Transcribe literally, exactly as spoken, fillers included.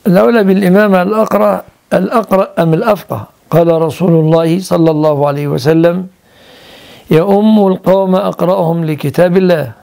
الأولى بالإمامة الأقرأ الأقرأ أم الأفقه؟ قال رسول الله صلى الله عليه وسلم: يؤم القوم أقرأهم لكتاب الله.